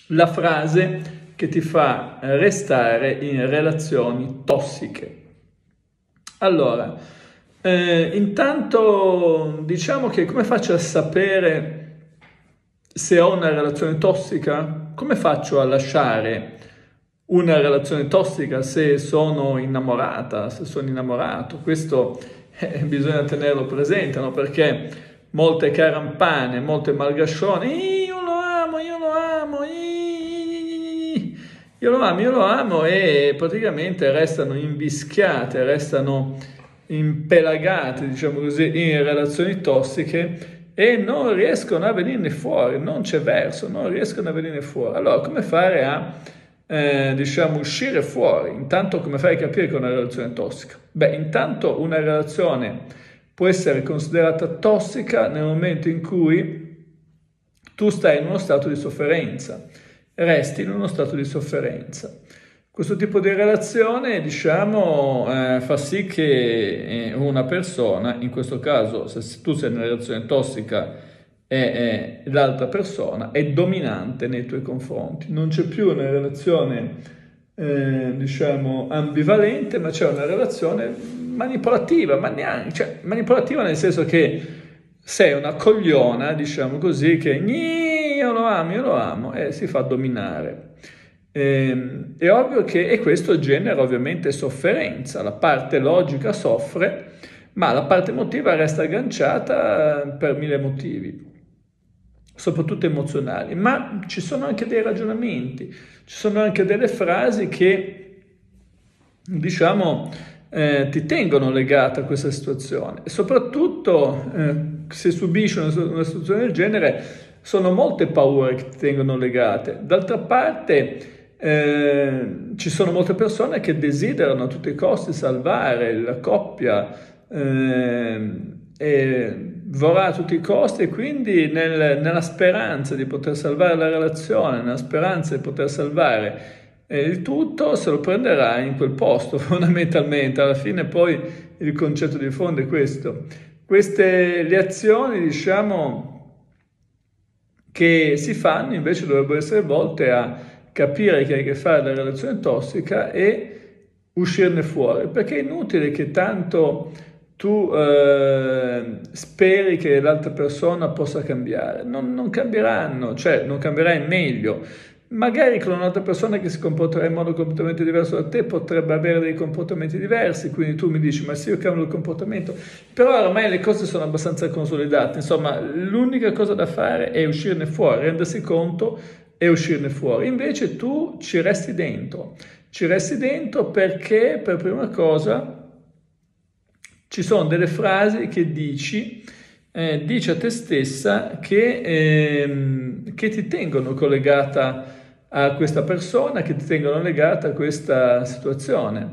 la frase che ti fa restare in relazioni tossiche. Allora, intanto diciamo che come faccio a sapere se ho una relazione tossica? Come faccio a lasciare una relazione tossica se sono innamorata, se sono innamorato? Questo bisogna tenerlo presente, no? Perché molte carampane, molte malgascione, io lo amo, io lo amo, io lo amo e praticamente restano invischiate, restano impelagate, diciamo così, in relazioni tossiche e non riescono a venirne fuori, non c'è verso, non riescono a venirne fuori. Allora, come fare a, diciamo, uscire fuori? Intanto, come fai a capire che è una relazione tossica? Beh, intanto una relazione può essere considerata tossica nel momento in cui tu stai in uno stato di sofferenza, resti in uno stato di sofferenza. Questo tipo di relazione, diciamo, fa sì che una persona, in questo caso se tu sei in una relazione tossica e l'altra persona è dominante nei tuoi confronti, non c'è più una relazione, diciamo, ambivalente, ma c'è una relazione manipolativa, ma neanche, cioè, manipolativa nel senso che sei una cogliona, diciamo così, che io lo amo, e si fa dominare. È ovvio che e questo genera ovviamente sofferenza, la parte logica soffre, ma la parte emotiva resta agganciata per mille motivi, soprattutto emozionali, ma ci sono anche dei ragionamenti, ci sono anche delle frasi che, diciamo, ti tengono legata a questa situazione e soprattutto se subisci una situazione del genere sono molte paure che ti tengono legate. D'altra parte ci sono molte persone che desiderano a tutti i costi salvare la coppia e vorrà a tutti i costi e quindi nella speranza di poter salvare la relazione, nella speranza di poter salvare il tutto, se lo prenderà in quel posto fondamentalmente. Alla fine poi il concetto di fondo è questo. Le azioni, diciamo, che si fanno invece dovrebbero essere volte a capire che hai a che fare la relazione tossica e uscirne fuori, perché è inutile che tanto tu speri che l'altra persona possa cambiare, non cambieranno, cioè non cambierà in meglio. Magari con un'altra persona che si comporterà in modo completamente diverso da te potrebbe avere dei comportamenti diversi, quindi tu mi dici ma se io cambio il comportamento, però ormai le cose sono abbastanza consolidate, insomma l'unica cosa da fare è uscirne fuori, rendersi conto e uscirne fuori. Invece tu ci resti dentro perché per prima cosa ci sono delle frasi che dici a te stessa che ti tengono collegata a questa persona, che ti tengono legata a questa situazione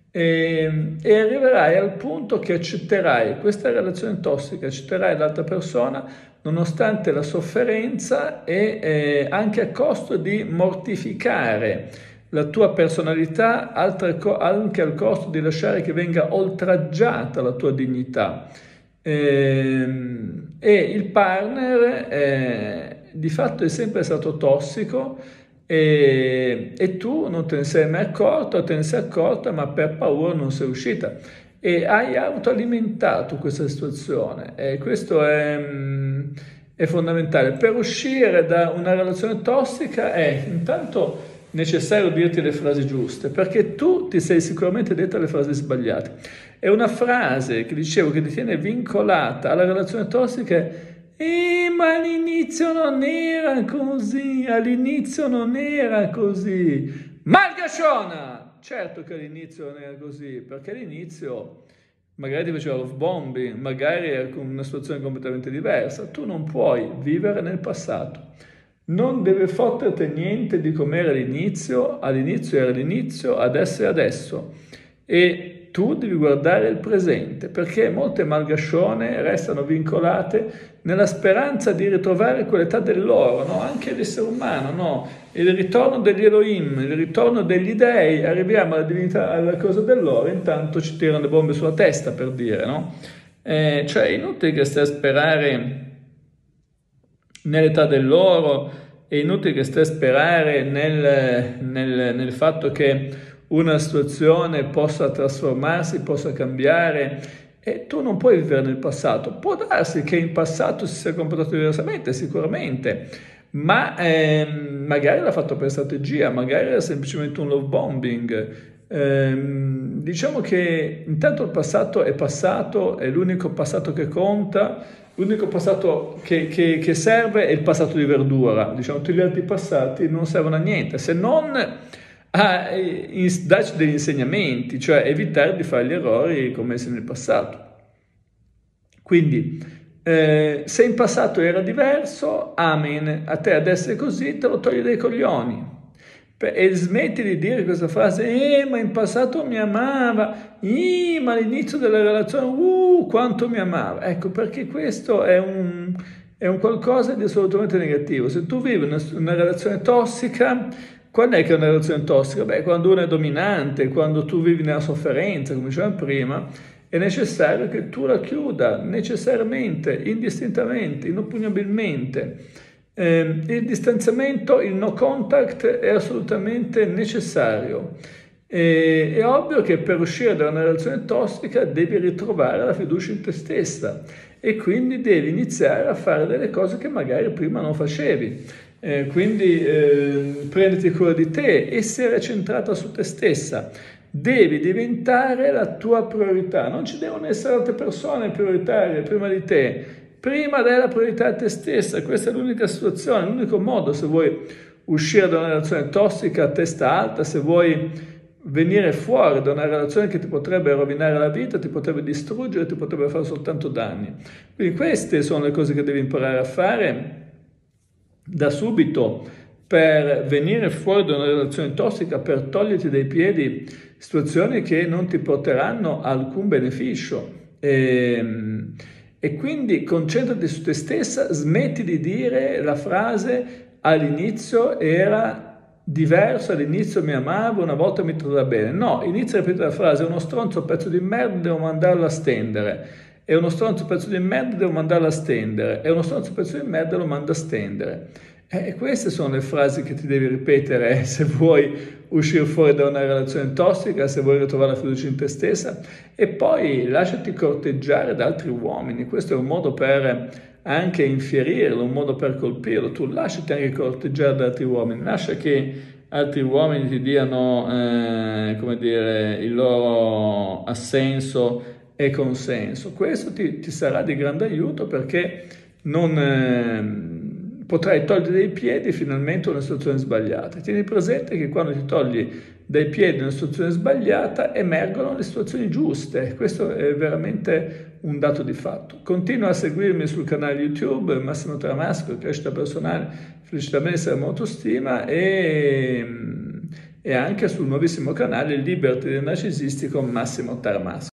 e arriverai al punto che accetterai questa relazione tossica, accetterai l'altra persona nonostante la sofferenza e anche a costo di mortificare la tua personalità, anche al costo di lasciare che venga oltraggiata la tua dignità. E il partner di fatto è sempre stato tossico e tu non te ne sei mai accorto, te ne sei accorta ma per paura non sei uscita e hai autoalimentato questa situazione e questo è fondamentale. Per uscire da una relazione tossica è intanto necessario dirti le frasi giuste, perché tu ti sei sicuramente detta le frasi sbagliate. È una frase che dicevo che ti tiene vincolata alla relazione tossica ma all'inizio non era così, Malgasciona! Certo che all'inizio non era così, perché all'inizio magari ti faceva love bombing, magari era con una situazione completamente diversa. Tu non puoi vivere nel passato. Non deve fotterti niente di com'era all'inizio era l'inizio, adesso è adesso. E tu devi guardare il presente, perché molte malgascione restano vincolate nella speranza di ritrovare quell'età dell'oro, no? Anche l'essere umano, no? Il ritorno degli Elohim, il ritorno degli dei, arriviamo alla divinità, alla cosa dell'oro, intanto ci tirano le bombe sulla testa, per dire, no? Cioè è inutile che stai a sperare nell'età dell'oro è inutile che stai a sperare nel fatto che una situazione possa trasformarsi, possa cambiare, e tu non puoi vivere nel passato. Può darsi che in passato si sia comportato diversamente, sicuramente, ma magari l'ha fatto per strategia, magari era semplicemente un love bombing. Diciamo che intanto il passato è l'unico passato che conta, l'unico passato che serve è il passato di verdura. Diciamo, tutti gli altri passati non servono a niente, se non a darci degli insegnamenti, cioè evitare di fare gli errori commessi nel passato. Quindi, se in passato era diverso, amen, a te adesso è così, te lo togli dai coglioni. E smetti di dire questa frase, ma in passato mi amava, ma all'inizio della relazione, quanto mi amava. Ecco, perché questo è un qualcosa di assolutamente negativo. Se tu vivi una relazione tossica, quando è che è una relazione tossica? Beh, quando uno è dominante, quando tu vivi nella sofferenza, come dicevamo prima, è necessario che tu la chiuda, necessariamente, indistintamente, inoppugnabilmente. Il distanziamento, il no contact è assolutamente necessario. È ovvio che per uscire da una relazione tossica devi ritrovare la fiducia in te stessa e quindi devi iniziare a fare delle cose che magari prima non facevi. Quindi prenditi cura di te, essere centrata su te stessa. Devi diventare la tua priorità, non ci devono essere altre persone prioritarie prima di te. Prima dai la priorità a te stessa, questa è l'unica situazione, l'unico modo se vuoi uscire da una relazione tossica a testa alta, se vuoi venire fuori da una relazione che ti potrebbe rovinare la vita, ti potrebbe distruggere, ti potrebbe fare soltanto danni. Quindi queste sono le cose che devi imparare a fare da subito per venire fuori da una relazione tossica, per toglierti dai piedi situazioni che non ti porteranno alcun beneficio. E quindi concentrati su te stessa, smetti di dire la frase all'inizio era diverso, all'inizio mi amavo, una volta mi trovava bene. No, inizia a ripetere la frase, è uno stronzo pezzo di merda, devo mandarlo a stendere. È uno stronzo pezzo di merda, devo mandarlo a stendere. È uno stronzo pezzo di merda, lo mando a stendere. E queste sono le frasi che ti devi ripetere se vuoi uscire fuori da una relazione tossica, se vuoi ritrovare la fiducia in te stessa, e poi lasciati corteggiare da altri uomini. Questo è un modo per anche infierirlo, un modo per colpirlo. Tu lasciati anche corteggiare da altri uomini, lascia che altri uomini ti diano come dire, il loro assenso e consenso. Questo ti sarà di grande aiuto, perché potrai togliere dai piedi finalmente una situazione sbagliata. Tieni presente che quando ti togli dai piedi una situazione sbagliata emergono le situazioni giuste. Questo è veramente un dato di fatto. Continua a seguirmi sul canale YouTube Massimo Tramasco, crescita personale, felicità, benessere e autostima, e anche sul nuovissimo canale Liberty dei narcisisti con Massimo Tramasco.